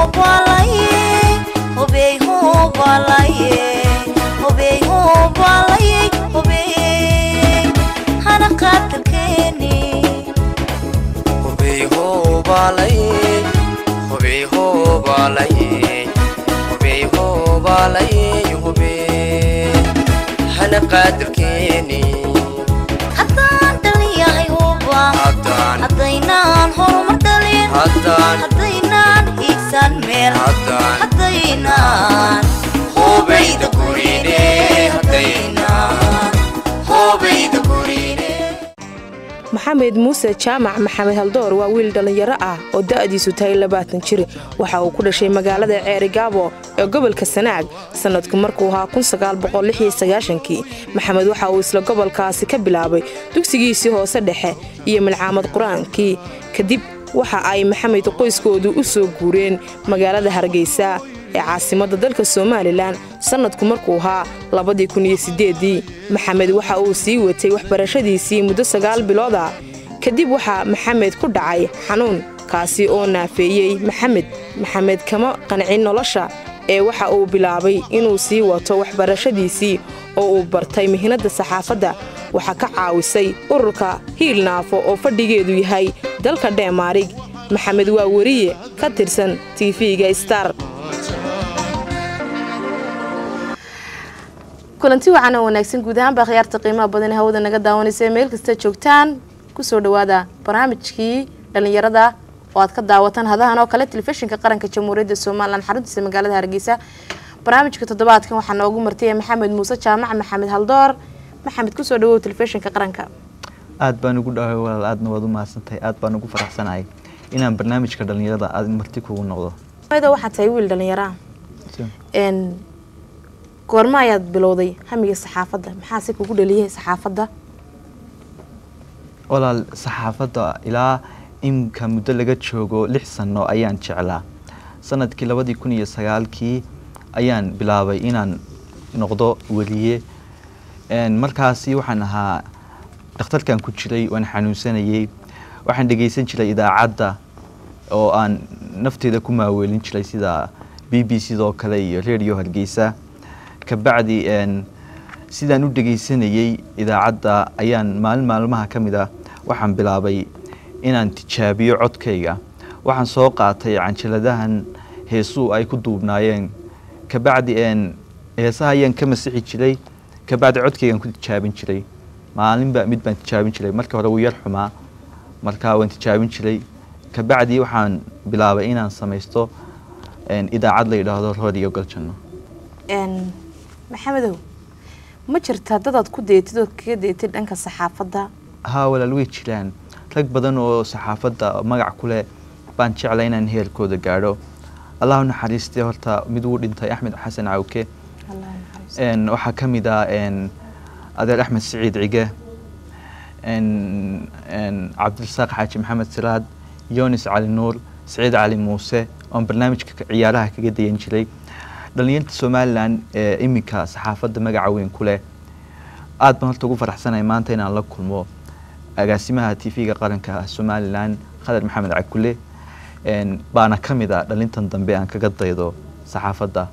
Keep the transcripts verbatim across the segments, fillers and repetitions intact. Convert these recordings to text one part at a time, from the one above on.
balaye hubey ho balaye hubey ho balaye hubey hana qatalkeeni hubey ho balaye hubey ho balaye hubey ho balaye hubey hana qatalkeeni haddaan dhaliyahay huba haddaynan horumar dhalin haddaynan hiigsan meel haddaynan hubayda gurine haddaynan hubayda gurine maxamed muuse jaamac maxamed haldoor waa wiil dhalinyaro ah oo da'diisu tahay labaatan jir waxa uu ku dhashay magaalada Ceerigaabo ee gobolka Sanaag sanadku markuu ahaa kun sagaal boqol lix iyo sagaashan maxamed waxa uu isla gobolkaasi ka bilaabay dugsigiisii hoose dhexe iyo malcaamad quraankii kadib waxa ay maxamed qoyskoodu u soo guureen magaalada Hargeysa ee caasimadda dalka Soomaaliland sanadku markuu ahaa laba kun iyo siddeed maxamed waxa uu sii watay waxbarashadiisii muddo sagaal bilood ah kadib waxa maxamed ku dhacay xanuun kaasi oo naafeeyay maxamed maxamed kama qancin nolosha ee waxa uu bilaabay inuu sii wato waxbarashadiisii oo uu bartay mihnada saxaafadda waxa ka caawisay ururka Hiil Naafo oo fadhigeedu yahay dalka Denmark maxamed waa wariye ka tirsan T V-ga Star kulanti waxaan wanaagsan guud ahaan baa khiyaarta qiimaha badan hawada naga daawanaysa meel kasta joogtaan ku soo dhawaada barnaamijkii dhalinyarada oo aad ka daawataan hadahan oo kale telefishinka qaranka Jamhuuriyadda Soomaaliland xaruntiisa magaalada Hargeysa barnaamijka toddobaadkan waxaan noogu martay Maxamed Muuse Jaamac Maxamed Haldoor maxamed ku soo dhawow telefishinka qaranka aad baan ugu dhawahay walaal aadna waad u mahadsantahay aad baan ugu faraxsanahay inaan barnaamijka dhalinyarada aad marti kugu noqdo wada waxa tahay wiil dhalinyaro een goorma ayaad bilowday hamiga saxaafadda maxaa si kugu dhaliyay saxaafadda walaal saxaafadda ilaa imka muddo laga joogo lix sano ayaan jeclaa sanadkii laba kun iyo sagaal ayaan bilaabay inaan noqdo wariye een markaasi waxaan ahaa dhakhtarkan ku jiray waan xanuunsanayay waxaan dhageysan jiray idaacadda oo aan nafteeda ku maaweelin jiray sida B B C doo kale iyo radio Hargeysa ka bacdi een sidaan u dhageysanayay idaacadda ayaan maalin maalmaha kamida waxaan bilaabay inaan tijaabiyo codkayga waxaan soo qaatay canjaladahan heesu ay ku duubnaayeen ka bacdi een heesaha ayaan ka masixi jiray ka bacdi codkaygan ku tijaabin jiray maalinba mid baan tijaabin jiray markii hore uu yar xumaa markaa waan tijaabin jiray ka bacdi waxaan bilaabay inaan samaysto een idaacad la yiraahdo Radio Galchano een maxamedow ma jirtaa dad ku deetid oo kaga deetid dhanka saxaafadda ها ولا لوي جيران rag badan oo saxaafadda magac ku leh baan jeclay inaan heerkooda gaaro Allah u naxariistay horta mid uu dhintay Axmed Xasan Cawke Allah naxariisto een waxa kamid ah een adeer Axmed Saciid Cige een een Cabdulsaaq Xaaji Maxamed Siraad Yunus Cali Nuur Saciid Cali Muuse oo barnaamijka ciyaaraha kaga dayan jiray dhalinyarada Soomaaliland ee imika saxaafadda magac weyn ku leh aad baan horta ugu faraxsanahay maanta inaan la kulmo agaasimaha T V-ga qaranka Soomaaliland Khadar Maxamed Cakule een baana kamida dhalintan dambe aan kaga daydo saxaafadda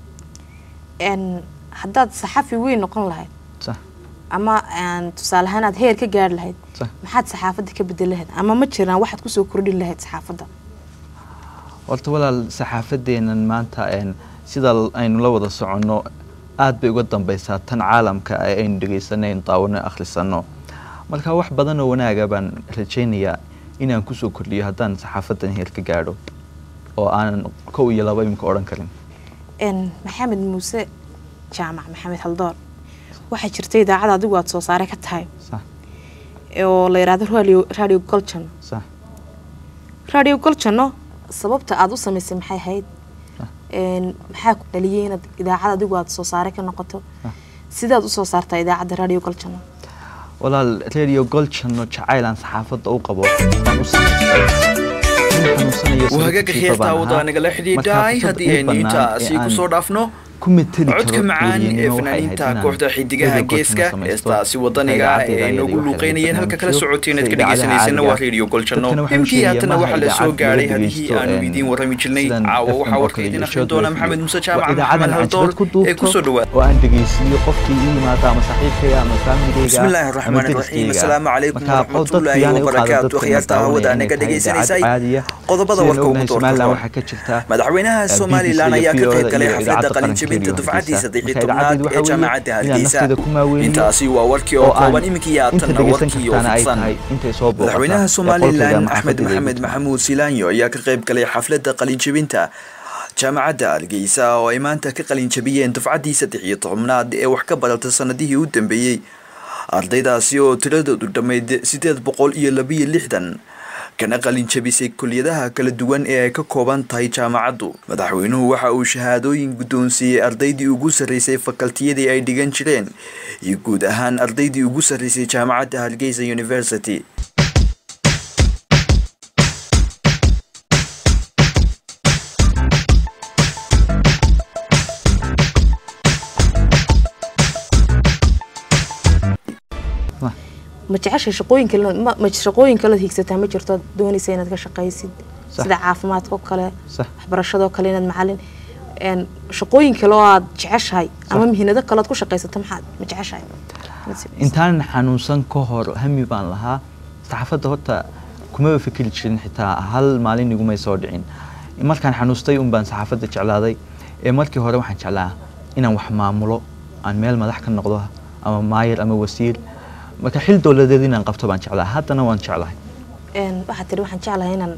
een haddaad saxafi weyn noqon lahayd صح ama aan tusaale ahaan aad heer ka gaar lahayd maxaad saxaafadda ka bedel lahayd ama ma jiraan waxaad ku soo kordhin lahayd saxaafadda horta walaal saxaafadeenan maanta een sida aynu la wada socono aad bay uga dambaysaa tan caalamka ay aynu dhageysanay taawano akhrisano marka wax badan oo wanaaga baan rajaynayaa inaan ku soo kordhiyo haddaan saxaafadan heer ka gaadho oo aan kow iyo laba imka oran karin een maxamed muuse jaamac maxamed haldoor waxa jirtay idaacad adigu aad soo saaray ka tahay صح oo la yiraahdo radio radio Galchano صح radio Galchano sababta aad u samaysay maxay ahayd een maxaa ku dhaliyay inaad idaacad adigu aad soo saaray ka noqoto sidaad u soo saartay idaacadda radio Galchano walaal radio Galchano jacaylan saxaafadda u qabo aan u sameeyay وهاجك خيرتا وضع نقل حديداي هدي نيتا سيكو صدفنو codka macaan ee fanaaniinta kooxda xidigaha geeska heestaasi wadaniga ee nagu luuqeynayeen halka kala socoteen aad ka dhegeysanaysan waa radio golchano imkii haatana waxa la soo gaaray hadii aanu idiin warami jirnay caawa waxa warka idin akhrin doona maxamed muuse jaamac maxamed haldoor ee ku soo dhawaad oo aan dhegeysiyo qofkii ii yimaada ama saaxiibkayga ama familygayga bismillaahir rahmaanir rahiim assalaamu calaykum warahmatullaahi wabarakaatuh khiyaarta hawada naga dhegeysanaysay qodobada warka ugu doorta madaxweynaha Soomaaliland ayaa ka qayb galay xafladda qalinjabinta dufcadii saddex iyo tobnaad ee jaamacadda Hargeysa intaasi waa warkii oo kooban iminkii aatan warkii oo fidsan madaxweynaha Soomaaliland Axmed Maxamed Maxamuud Silaanyo ayaa ka qayb galay xafladda qalinjabinta jaamacadda Hargeysa oo ay maanta ka qalinjabiyeen dufcadii saddex iyo tobnaad ee wax ka baratay sanadihii u dambeeyay ardaydaasi oo tiradoodu dhammayd sideed boqol iyo laba iyo lixdan kana qalinjabisay kulliyadaha kala duwan ee ay ka kooban tahay jaamacaddu madaxweynuhu waxa uu shahaadooyin guddoonsiiyey ardaydii ugu sarreysay fakaltiyadii ay dhigan jireen iyo guud ahaan ardaydii ugu sarreysay jaamacadda Hargeysa University ma jeceshay shaqooyinka ma shaqooyinka la hiigsataa ma jirto doonaysa inaad ka shaqaysid sida caafimaadka kale waxbarashada kale inaad macallin een shaqooyinka loo aad jeceshahay ama mihnada kale aad ku shaqaysato maxaad ma jeceshahay intaan xanuunsan ka hor hami baan lahaa saxaafadda horta kuma fikir jirin xitaa hal maalin iguma soo dhicin markaan xanuustay un baan saxaafadda jeclaaday ee markii hore waxaan jeclaa inaan wax maamulo aan meel madax ka noqdo ama maayir ama wasiir marka xil dawladeed inaan qabto baan jeclaa haddana waan jeclahay een waxa tiri waxaan jeclahay inaan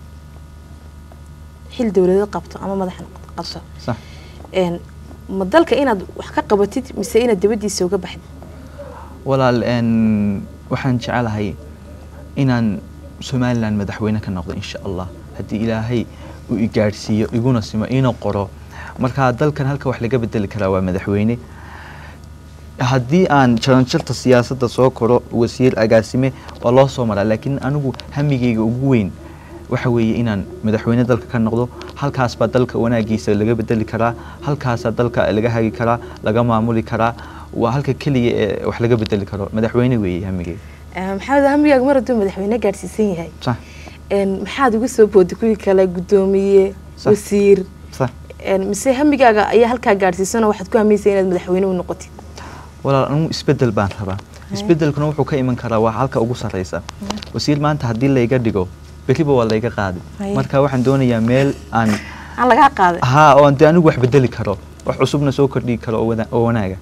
xil dawladeed qabto ama madax qabto sax een ma dalka inaad wax ka qabatid mise inaad dibadiisa uga baxid walaal een waxaan jeclahay inaan Soomaaliland madaxweyne ka noqdo insha Allah hadii Ilaahay uu i gaarsiiyo iguna simo inuu qoro marka dalkan halka wax laga bedeli karaa waa madaxweyne haddii aan jaranjarta siyaasadda soo koro wasiir agaasime waa loo soo maraa laakiin anigu hamigayga ugu weyn waxa weeye inaan madaxweyne dalka ka noqdo halkaas baa dalka wanaagiisa laga bedeli karaa halkaas dalka laga hagi karaa laga maamuli karaa waa halka kaliya ee wax laga bedeli karo madaxweyne weeye hamigayga maxamed hamigaaga mar hadduu madaxweyne gaarsiisan yahay sax een maxaad ugu soo boodi kuwii kale gudoomiye wasiir sax een mise hamigaaga ayaa halka gaarsiisan waxaad ku hamiisay inaad madaxweyne u noqotid walaal anu isbedel baan rabaa isbedelkuna wuxuu ka iman karaa waa halka ugu sareysa wasiir maanta hadii la iga dhigo beriba waa la iga qaadi marka waxaan doonayaa meel aan aan laga qaaday ha oo aan anigu wax bedeli karo wax cusubna soo kordhi karo oo wanaaga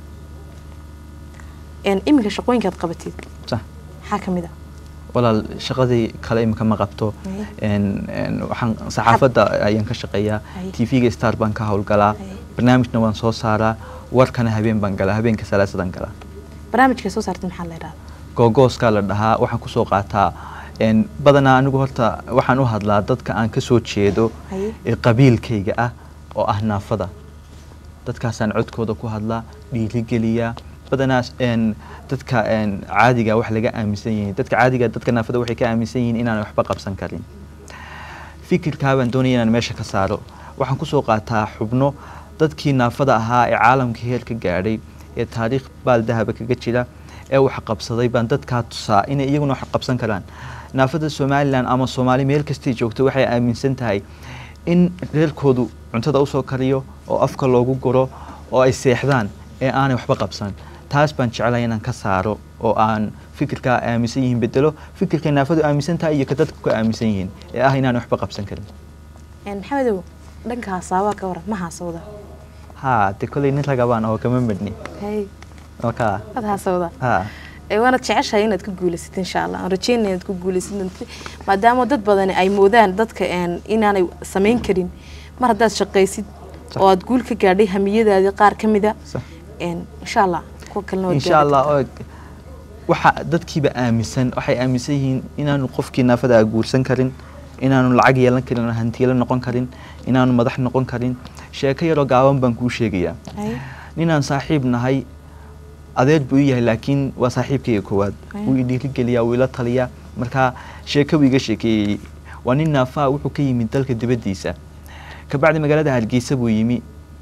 een iminka shaqooyinka aad qabatid sax waxa kamida walaal shaqadii kale imka ma qabto een waxaan saxaafadda ayaan ka shaqeeyaa T V-ga Star baan ka hawlgalaa barnaamijna waan soo saaraa warkana habeen baan galaa habeenka salaasadan galaa barnaamijka soo saartay maxaa la yiraahdaa googooska la dhahaa waxaan ku soo qaataa een badanaa anigu horta waxaan u hadlaa dadka aan ka soo jeedo ee qabiilkayga ah oo ah naafada dadkaasaan codkooda ku hadlaa dhiirigeliyaa badanaa een dadka een caadiga wax laga aaminsan yahay dadka caadiga dadka naafada waxay ka aaminsan yihiin inaan waxba qabsan karin fikirka baan doonaya inaan meesha ka saaro waxaan ku soo qaataa xubno dadkii naafada ahaa ee caalamka heerka gaadhay ee taariikh baal dahaba kaga jira ee wax qabsaday baan dadka tusaa in iyaguna wax qabsan karaan naafada Soomaaliland ama Soomaali meel kasta joogto waxay aaminsan tahay in reerkoodu cuntada u soo kariyo oo afka loogu goro oo ay seexdaan ee aan waxba qabsan taas baan jeclahay inaan ka saaro oo aan fikirka aaminsan yihiin bedelo fikirka naafadu aaminsan tahay iyo ka dadku ka aaminsan yihiin ee ah inaan waxba qabsan karin een maxamedow dhanka haasawa ka waran ma haasawda ها تقولي نت لقبان أو كمان بدني هاي أوكا هذا سودا ها وانا تعيشها هنا تكون جولست إن شاء الله رجينا تكون جولست ما دام ضد بدني أي مودان ضدك إن إن أنا سمين كريم مرة داس شقيسيد أو تقول كقاعدي همية هذه قار كمدة إن إن شاء الله كوكلنا إن شاء الله waxa dadkii ba aaminsan waxay aaminsan yihiin inaanu qofkii naafada guursan karin inaanu lacag yeelan karin hantiyo noqon karin inaanu madax noqon karin sheeko yar oo gaaban baan ku sheegayaa ninaan saaxiib nahay adeer buu yahay laakiin waa saaxiibkayga koowaad uu i dhiirigeliyaa uu ila taliyaa marka sheeko wiiga sheekeeyay waa nin naafaa wuxuu ka yimid dalka dibadiisa ka bacdi magaalada Hargeysa buu yimi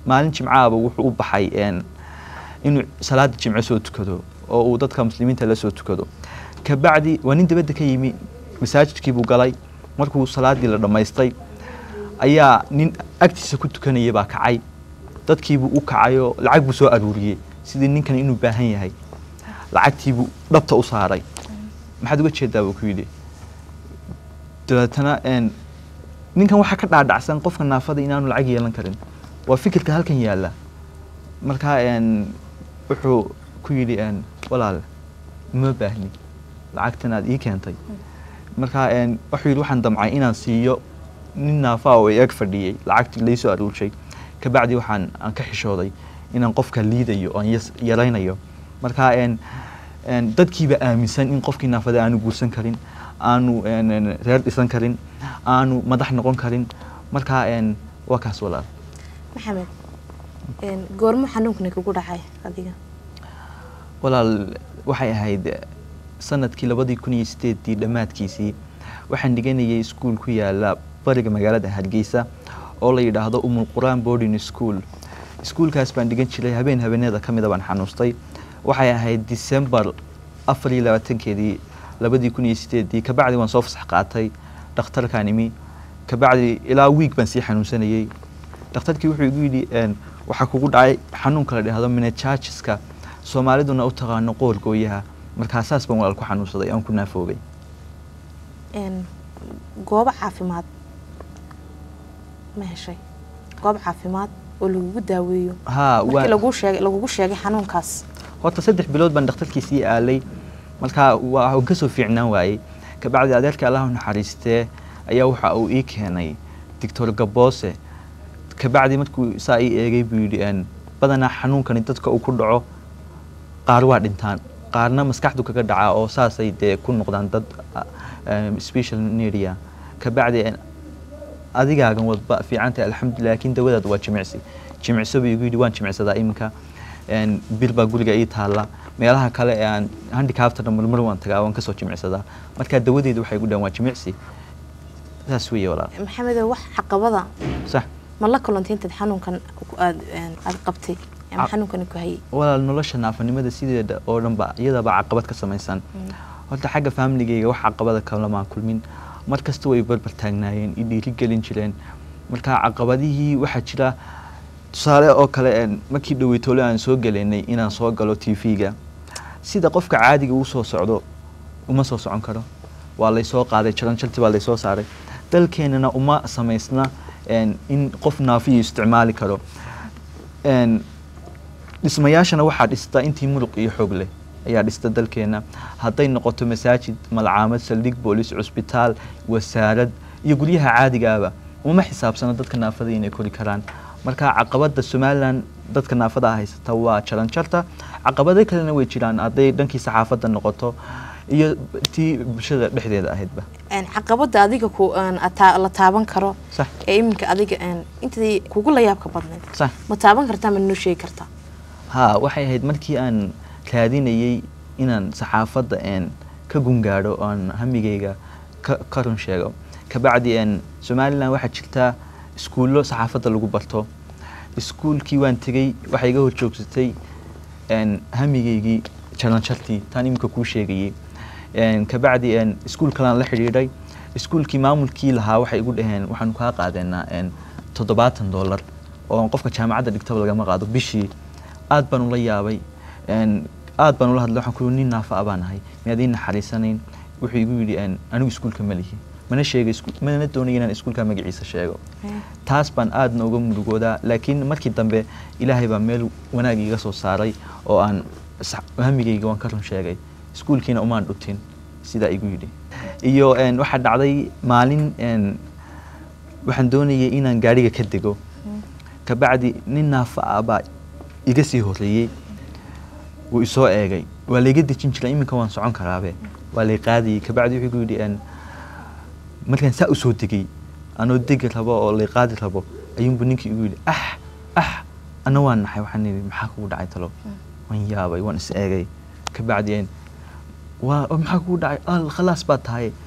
maalin jimcaaba wuxuu u baxay een inuu salaada jimco soo tukado oo uu dadka muslimiinta la soo tukado ka bacdi waa nin dibadda ka yimi masaajidkii buu galay markuu salaadii la dhamaystay ayaa nin agtiisa ku tukanayay baa kacay dadkii buu u kacayo lacag buu soo aruuriyay sidii ninkan inuu baahan yahay lacagtii buu dhabta u saaray maxaad uga jeedaa buu ku yidhi dabeetana een ninkan waxaa ka dhaadhacsan qofka naafada inaanu lacag yeelan karin waa fikirka halkan yaalla markaa een wuxuu ku yidhi een walaal ma baahni lacagtan aad ii keentay markaa een wuxuu yidhi waxaan damcay inaan siiyo nin naafa oo ag fadhiyay lacagtii laysoo aruurshay ka bacdi waxaan aan ka xishooday inaan qofka liidayo oo yaraynayo markaa een een dadkiiba aaminsan in qofkii naafada aanu guursan karin aanu een reer dhisan karin aanu madax noqon karin markaa een waa kaas walaal maxamed een goorma xanuunkani kugu dhacay adiga walaal waxay ahayd sanadkii labadii kun iyo sideedii dhamaadkiisii waxaan dhiganayay iskuul ku yaala bariga magaalada Hargeysa oo la yiraahdo Umul Quraan Boarding School iskuulkaas baan dhigan jiray habeen habeenada kamida baan xanuustay waxay ahayd December afar iyo labaatankeedii labadii kun iyo sideedii ka bacdi waan soo fasax qaatay dhakhtarkaan imi ka bacdi ilaa week baan sii xanuunsanayay dhakhtarkii wuxuu igu yidhi een waxa kugu dhacay xanuunka la dhahdo meningitis-ka Soomaaliduna u taqaano qoor gooyaha marka asaas baan walaal ku xanuunsaday aan ku naafoobay een goob caafimaad ma heshay goob caafimaad oo lagu daaweeyo ha waa lagu sheegay lagu sheegay xanuunkaas horta saddex bilood baan dhakhtarkiisii aalay marka waa ka soo fiicnaan waayay ka bacdi adeerka Allah naxariistee ayaa waxa uu ii keenay Doctor Gaboose ka bacdi markuu saa ii eegay buu yidhi aan badana xanuunkan dadka uu ku dhaco qaar waa dhintaan qaarna maskaxdu kaga dhaca oo saasay de ku noqdaan dad special needia ka bacdi adigaagan wadba fiicanta alxamdulillah laakiin dawadaad waa jimicsi jimicso buu igu yidhi waan jimicsadaa iminka een bil baa guriga ii taala meelaha kale ee aan handicapta marmar waan tagaa waan ka soo jimicsadaa marka dawadeedu waxay ugu dhan waa jimicsi taas weeye walaal maxamed wax caqabada sax ma la kulanteentad xanuunkan aad aad qabtay ama xanuunkan ku hayay walaal nolosha naafanimada sideeda oo dhan ba iyada ba caqabad ka samaysan horta xagga family-gayga wax caqabada kala ma kulmin markasta way barbar taagnaayeen i dhiiri gelin jireen marka caqabadihii waxa jira tusaale oo kale een markii dhaweytoole aan soo galeynay inaan soo galo T V-ga sida qofka caadiga uu soo socdo uma soo socon karo waa la soo qaaday jaran jalti baa la soo saaray dalkeenana uma samaysna een in qof naafiyo isticmaali karo een dhismayaashana waxa dhista intii muruq iyo xoog leh ayaa dhista dalkeena haday noqoto masaajid malcaamad saldhig booliis cusbitaal wasaarad iyo guryaha caadiga ah uma xisaabsana dadka naafada inay kori karaan marka caqabada Soomaaliland dadka naafada haysata waa jaran jalta caqabado kalena way jiraan haday dhankii saxaafada noqoto iyo tii bulshada dhexdeeda ahaydba een caqabada adiga ku aan la taaban karo ee iminka adiga een intii kugu la yaabka badneed sax ma taaban kartaa ma noo sheegi kartaa ha waxay ahayd markii aan raadinayay inaan saxaafada een ka gungaaro aan hamigayga ka run sheego ka bacdi een Soomaaliland waxa jirta iskuulo saxaafada lagu barto iskuulkii waan tagay waxa iga horjoogsatay een hamigaygii jaran jalti tan imka ku sheegayay een ka bacdi een iskuul kale la xiriiray iskuulkii maamulkii lahaa waxay igu dhaheen waxaan ka qaadanaa een toddobaatan dollar oo qofka jaamacadda dhigtaba laga ma qaado bishii aad baan ula yaabay een aad baan ula hadlay waxaan ku nin naafa abaanahay meedin naxariisanayn wuxuu igu yiri aan anigu iskuulka ma lihi mana sheegay iskuul mana doonayay inaan iskuulka magaciisa sheego taas baan aad nooga murugooda laakiin markii dambe ilaahay baa meel wanaag iga soo saaray oo aan hamigayga waan ka run sheegay iskuulkiina uma dhutin sida igu yiri iyo een waxa dhacday maalin een waxaan doonayay inaan gaariga ka dego ka bacdi nin naafa aba iga sii horeeyay wuu isoo eegay waa la iga dejin jiray iminka waan socon karaabe waa la qaadiyay ka bacdi wuxuu yiri aan markaan saa u soo degay anoo deg rabo oo la qaadi rabo ayuu ninkii igu yiri ah ah ana waan naxay waxaan yiri maxaa kugu dhacay talo waan yaabay waan is eegay ka bacdi waa maxaa kugu dhacay al khalaas baa tahay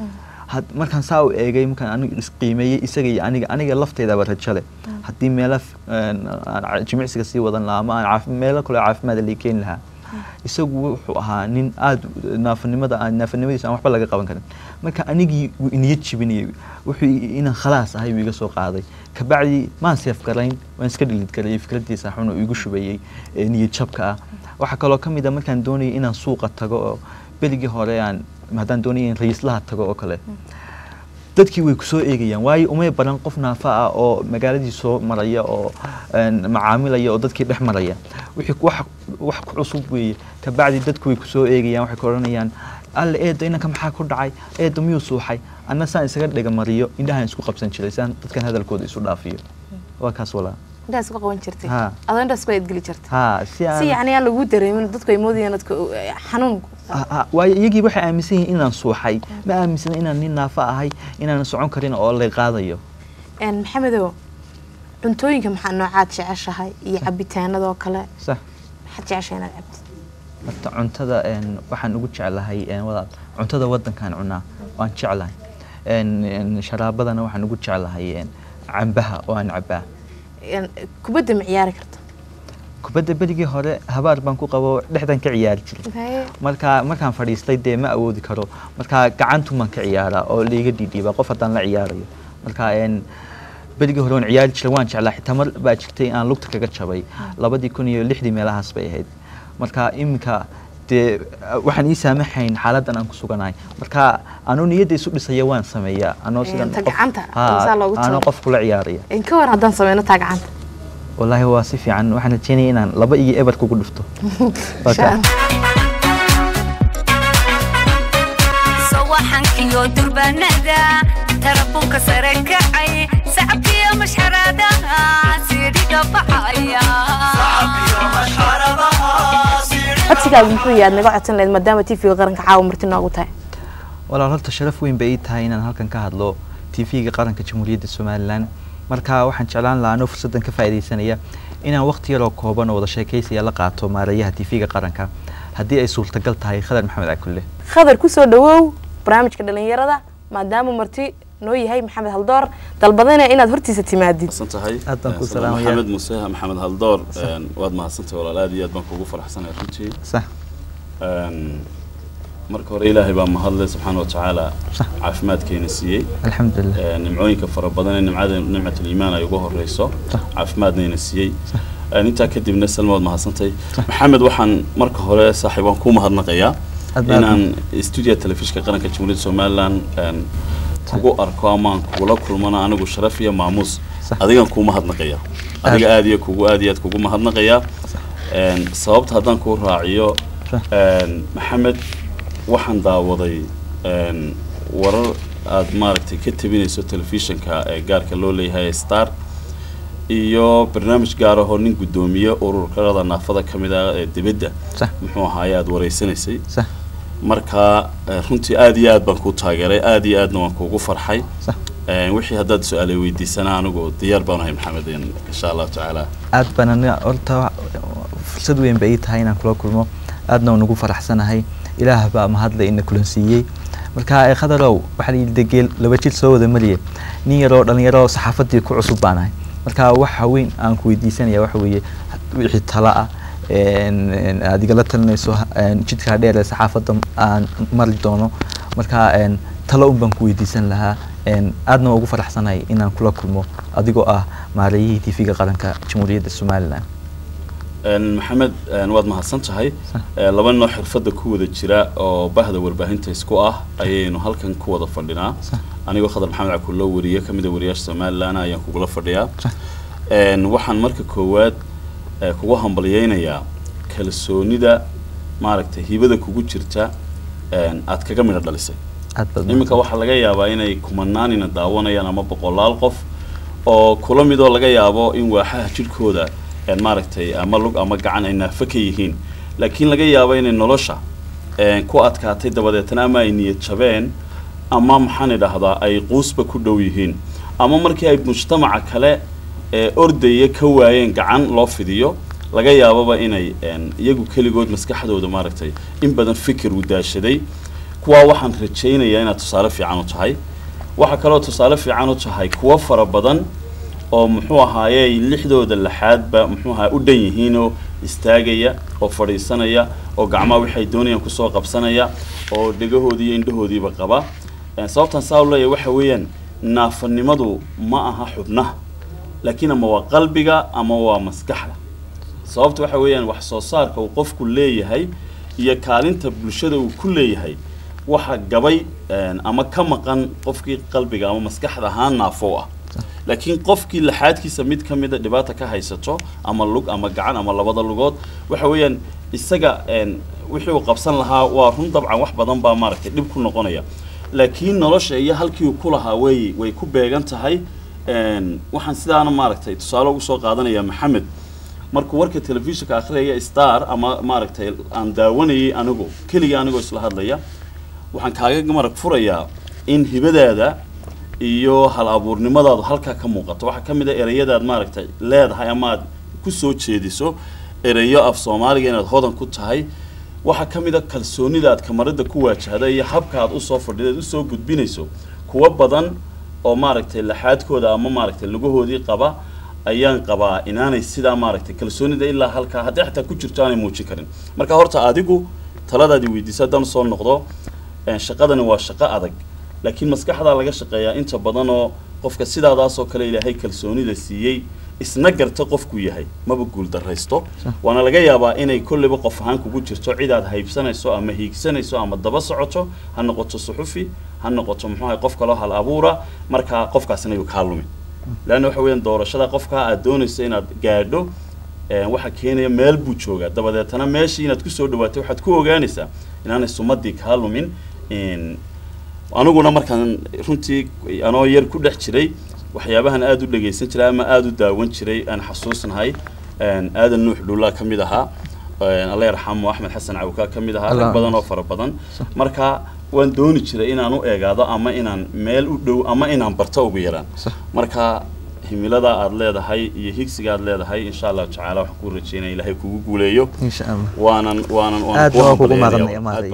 had markaan saa u eegay markaan aniga isqiimeeyay isaga iyo aniga aniga lafteedaba rajo leh haddii meelo jimicsiga sii wadan lahaa ama aan meelo kale caafimaad la keen lahaa isagu wuxuu ahaa nin aad naafanimada aan naafanimadiisa aan waxba laga qaban karin marka anigii niyad jibinayay wuxuu inaan khalaas ahay iga soo qaaday ka bacdi ma seef garayn waan iska dhilid galay fikradiisa xun oo igu shubayay niyad jabka ah waxa kale oo kamid ah markaan doonayay inaan suuqa tago oo beligii hore aan maadaan doonayay in ra'iislaha tago oo kale dadkii way ku soo eegayaan waayo uma baran qof naafa ah oo magaaladii soo maraya oo macaamilaya oo dadkii dhex maraya wixii wax wax ku cusub weeye ka bacdi dadku way ku soo eegayaan waxay ku oranayaan alle eedo inanka maxaa ku dhacay eedo miyuu suuxay anna saan isaga dhiga mariyo indhahan isku qabsan jiray saan dadkan hadalkooda isu dhaafiyo waa kaas walaa intaas ku qaban jirtay adoo intaas ku eedgeli jirtay ha si si yani aan lagu dareemin dadku ay moodayaan dadku xanuun waayo iyagii waxay aaminsan yihiin inaan suuxay ma aaminsan inaan nin naafa ahay inaan socon karin oo la qaadayo een maxamedow cuntooyinka maxaa noocaad jeceshahay iyo cabitaanada oo kale sax maxaad jeceshahay inaad cabtid horta cuntada een waxaan ugu jeclahay een wadaad cuntada wadankan cunaa waan jeclahay een sharaabadana waxaan ugu jeclahay een cambaha oo aan cabaa een kubadda ma ciyaari karto kubadda beligii hore habaar baan ku qabo dhexdan ka ciyaari jiray marka markaan fadhiistay dee ma awoodi karo marka gacantu man ka ciyaara oo liiga dhidhiiba qof haddaan la ciyaarayo marka een beligii hore waan ciyaari jiray waan jeclaa xitaa mar baa jirtay aan lugta kaga jabay labadii kun iyo lixdii meelahaas bay ahayd marka iminka dee waxaan ii saamaxayn xaaladdan aan ku suganahay marka anoo niyadda isu dhisaya waan sameeyaa anoo sidan anoo qof kula ciyaaraya in ka war haddaan sameyno taa gacanta والله هو صفي عن واحنا تشيني إن لبا يجي إبر كوكو دفتو. صواحن كيو دربنا ذا تربوك سرك عي سعبي مش حرادا سيري قبعيا سعبي مش حرادا سيري أتسيقا بمحوية نقع عدسان لأن مدامة تيفي وغرنك عاو مرتنا قوتاي والله هلتا شرف وين بقيت هاي إن هالكن كهدلو تيفي قرنك جمهورية السوماليلان marka waxaan jeclaan lahaa inuu fursadan ka faa'iideysanaya inaan waqti yar oo kooban oo wada sheekaysiga la qaato maarayaha T V-ga qaranka haddii ay suurtagal tahay Khadar Maxamed Akulle Khadar ku soo dhawow barnaamijka dhalinyarada maadaama marti noo yahay Maxamed Haldoor dalbadana inaad hortiisa timaadid santahay aadaan ku salaamay Maxamed Muuse Maxamed Haldoor waad mahadsantahay walaalaad iyo aad baan kugu faraxsanahay runtii sax marka hore ilaahay baa mahadle subxaanahu wa ta'ala caafimaadkeena siiyay alxamdulillah nimcooyinka fara badan ee nimcada nimcatul iimaan ay ugu horeyso caafimaadna siiyay inta kadibna salmood mahadsantahay maxamed waxaan marka hore saaxiibaan ku mahadnaqayaa inaan studio telefishinka qaranka Jamhuuriyadda Soomaaliland kugu arko ama kula kulmana anigu sharaf iyo maamuus adigan ku mahadnaqayaa adiga aad iyo kugu aad iyo kugu mahadnaqayaa sababta haddaan ku raaciyo maxamed waxaan daawaday een warar aad maaragtay ka tabinayso telefishinka ee gaarka loo leeyahay Star iyo barnaamij gaar ah oo nin gudoomiye ururka naafada kamid ah ee dibadda muxuu ahaay aad wareysanaysay marka runtii aad iyo aad baan ku taageeray aad iyo aadna waan kugu farxay een wixii haddaad su'aal weydiisana anigu diyaar baan ahay Maxamed insha Allah taala aad baan horta fursad weyn bay tahay inaan kula kulmo aadna ugu faraxsanahay ilaah baa mahadle in kulan siiyay marka ay Khadarow waxa la degel laba jil soo wada mariye nin yaro dhalinyaro saxaafadii ku cusub baanahay marka waxa weyn aan ku weydiisanaya waxa weeye wixii tala ah een adiga la talinayso jidka dheer ee saxaafada aan mari doono marka een talo un baan ku weydiisan lahaa een aadna ugu faraxsanahay inaan kula kulmo adigoo ah maarayihii T V-ga qaranka Jamhuuriyadda Soomaaliland maxamed waad mahadsantahay laba nooc xirfada ku wada jira oo bahda warbaahinta isku ah ayaynu halkan ku wada fadhinaa anigoo Khadar Maxamed Akulle wariye kamid ah wariyaasha Soomaaliland ayaan kugu la fadhiyaa een waxaan marka koowaad kugu hambaliyeynayaa kalsoonida maaragtay hibada kugu jirta een aad kaga midho dhalisay iminka waxa laga yaabaa inay kumanaanina daawanayaan ama boqolaal qof oo kula mid oo laga yaabo in waaxaha jirkooda een maaragtay ama lug ama gacan ay naafo ka yihiin laakiin laga yaabo inay nolosha een ku adkaatay dabadeetna ama ay niyad jabeen ama maxaan idhaahdaa ay quusba ku dhow yihiin ama markii ay mujtamaca kale ee ordaya ka waayeen gacan loo fidiyo laga yaababa inay een iyagu kaligood maskaxdooda maaragtay in badan fikir u daashaday kuwa waxaan rajaynayaa inaad tusaale fiican u tahay waxa kaloo tusaale fiican u tahay kuwa fara badan oo muxuu ahaayay lixdooda laxaadba muxuu ahaa u dhan yihiin oo istaagaya oo fadhiisanaya oo gacmaha waxay doonayaan ku soo qabsanaya oo dhigahoodii iyo indhahoodiiba qaba sababtan saa u leeyahay waxa weeyaan naafanimadu ma aha xubnaha laakiin ama waa qalbiga ama waa maskaxda sababta waxa weeyaan wax soo saarka uu qofku leeyahay iyo kaalinta bulshada uu ku leeyahay waxa gabay ama ka maqan qofkii qalbiga ama maskaxda ahaan naafo ah laakiin qofkii laxaadkiisa mid ka mid ah dhibaato ka haysato ama lug ama gacan ama labada lugood waxa weeyaan isaga wixii uu qabsan lahaa waa run dabcan wax badan baa maaragtay dhib ku noqonaya laakiin nolosha iyo halkii uu ku lahaa way way ku beegan tahay waxaan sidaana maaragtay tusaale ugu soo qaadanaya maxamed markuu warka telefishinka akhriyay star ama maaragtay aan daawanayay anigu kaliya anigu isla hadlaya waxaan kaaga marag furayaa in hibadaada iyo hal abuurnimadaadu halka ka muuqato waxa kamid ah erayadaad maaragtay leedahay ama aad ku soo jeediso erayo af Soomaaliga inaad hodan ku tahay waxa kamid ah kalsoonida aad kamarada ku waajahday iyo habka aad u soo fadhiday u soo gudbinayso kuwa badan oo maaragtay laxaadkooda ama maaragtay lugahoodii qaba ayaan qabaa inaanay sida maaragtay kalsoonida ilaa halka hadii xataa ku jirto aanay muujin karin marka horta adigu taladaadi weydiisay dan soo noqdo shaqadani waa shaqo adag laakiin maskaxda laga shaqeeyaa inta badan oo qofka sidaadaas oo kale Ilaahay kalsoonida siiyay isna garta qofku yahay maba guul dareysto wana laga yaabaa inay kulliba qof ahaan kugu jirto cid aad haybsanayso ama hiigsanayso ama daba socoto ha noqoto suxufi ha noqoto muxuu qof kale hal abuura marka qofkaasina uu ka lumin laana waxa weeyaan doorashada qofka aad doonayso inaad gaadho waxa keenaya meel buu joogaa dabadeetana meeshii inaad ku soo dhawaatay waxaad ku ogaanaysaa inaanay sumadii ka lumin in anuguna markaan runtii anoo yar ku dhex jiray waxyaabahan aad u dhageysan jiray ama aad u daawan jiray aan xasuusnahay aadan nuux dhulla kamid ahaa Allah yarxamo Axmed Xasan Cawka kamid ahaa rag badan oo fara badan marka waan dooni jiray inaan u eegaado ama inaan meel u dhow ama inaan barto ugu yaraan marka himilada aad leedahay iyo higsiga aad leedahay insha Allah tacaala wax ku rajeynaa Ilaahay kugu guuleeyo insha Allah waanan waanan waan kugu maqnay maarey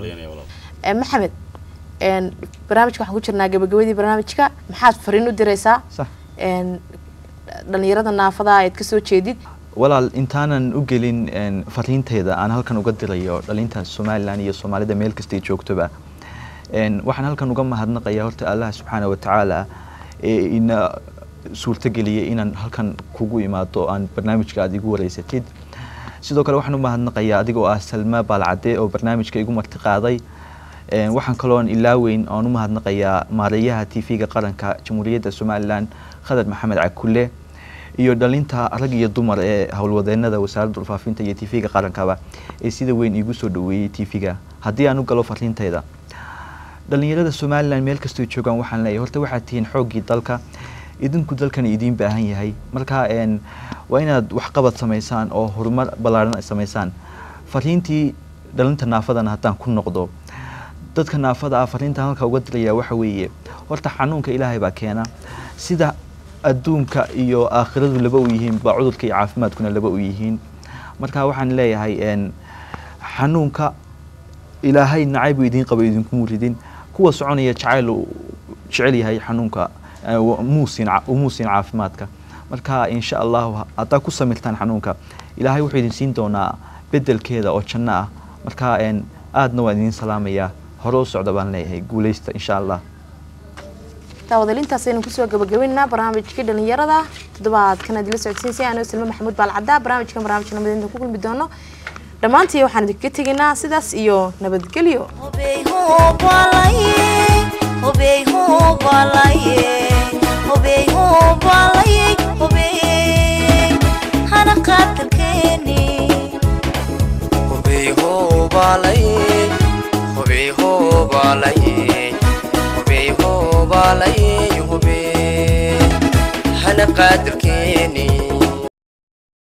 maxamed een barnaamijka waxaan ku jirnaa gabagabadii barnaamijka maxaad fariin u diraysaa een dhalinyarada naafada aad ka soo jeedid walaal intaanan u gelin fariinteeda aan halkan uga dirayo dhalinta Soomaaliland iyo Soomaalida meel kasta ay joogtoba een waxaan halkan uga mahadnaqayaa horta Allah subhanahu wa ta'ala ee ina suurta geliyay inaan halkan kugu imaado aan barnaamijka aad igu wareysatid sidoo kale waxaan u mahadnaqayaa adigoo ah Salma Balcade oo barnaamijka igu marti qaaday een waxaan kaloon ilaaweyn aan u mahadnaqayaa maareeyaha T V-ga qaranka Jamhuuriyadda Soomaaliland Khadar Maxamed Cakulle iyo dhalinta rag iyo dumar ee hawlwadeenada wasaaradda faafinta iyo T V-ga qarankaba ee sida weyn igu soo dhaweeyay T V-ga hadii aan u galo fariintayda dhalinyarada Soomaaliland meel kasta oo joogan waxaan leeyahay horta waxaad tihiin xoogii dalka idinku dalkan idin baahan yahay marka een waa inaad wax qabad sameysaan oo horumar balaaran sameysaan fariintii dhalinta naafadana hadaan ku noqdo dadka naafada ah fariinta halka uga diraya waxa weeye horta xanuunka Ilaahay baa keena sida adduunka iyo aakhiradu laba u yihiin ba cudurka iyo caafimaadkuna laba u yihiin marka waxaan leeyahay een xanuunka Ilaahay nacayb idin qabo idinku muridin kuwa soconaya jacayl jecel yahay xanuunka muusin muusin caafimaadka marka insha Allah hadda ku samirtaan xanuunka Ilaahay wuxuu idin siin doonaa bedelkeeda oo janno ah marka een aadna waa idin salaamaya horo socdo baan leeyahay guuleysta insha Allah taawadalintaas aynu ku soo gabagabeynaa barnaamijka dhalinyarada toddobaadkan aad la socodsiisay anoo Salma Maxamuud Balcada barnaamijka barnaamijka nabadeynta ku kulmi doono dhamaantii waxaan idinka teginaa sidaas iyo nabadgelyo hubey hubalaye hubey hubalaye hubey hubalaye hubey hana qaadkeeni hubey hubalaye hubey hubalaye hubey hubalaye hubey hana qaadkeeni